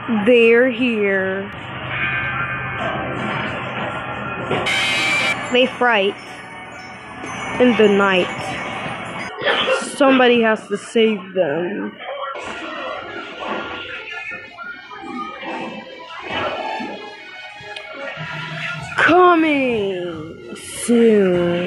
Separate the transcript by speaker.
Speaker 1: They're here. They fright in the night. Somebody has to save them. Coming soon.